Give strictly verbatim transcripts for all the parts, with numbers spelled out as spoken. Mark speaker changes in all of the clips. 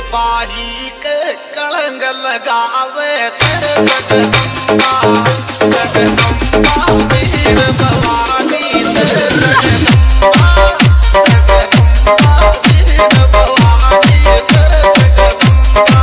Speaker 1: बाही के कलंग लगावे तेरे जगदम्बा जगदम्बा वीर भवानी तेरे जगदम्बा जगदम्बा वीर भवानी तेरे जगदम्बा।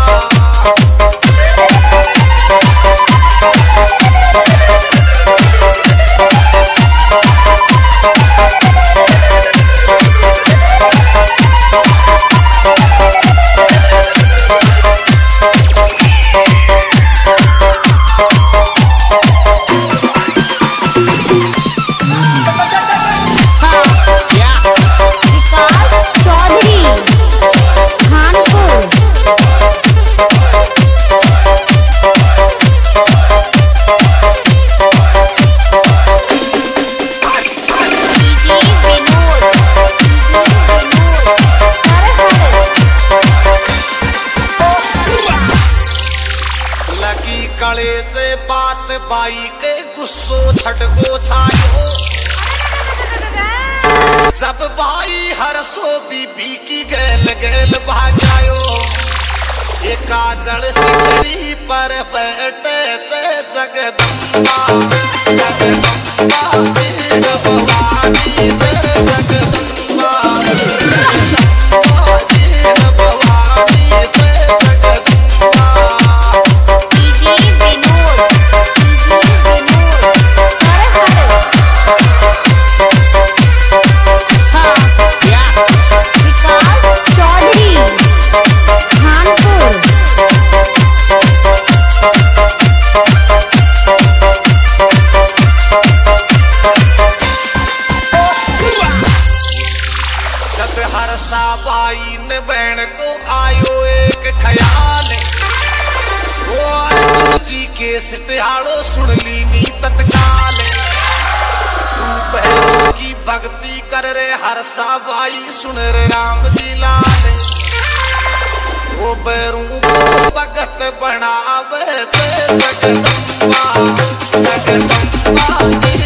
Speaker 1: कले से बात बाई के गुस्सो छटको छायो जब भाई हरसो बीबी की गैल गैल भाजायो ये काजल सिकड़ी पर बैठे से जगदम्बा जगदम्बा वीर भवानी तेरे जगदम्बा जगदम्बा वीर भवानी तेरे जगदम्बा। बाई ने बहन को आयो एक ख्याल वो जी के सिटाड़ो सुन ली नी तत्काल तू बहनों की भक्ति कर रे हरसा बाई सुन रे राम जी लाल वो बैरू को भगत बनावे जगदम्बा जगदम्बा।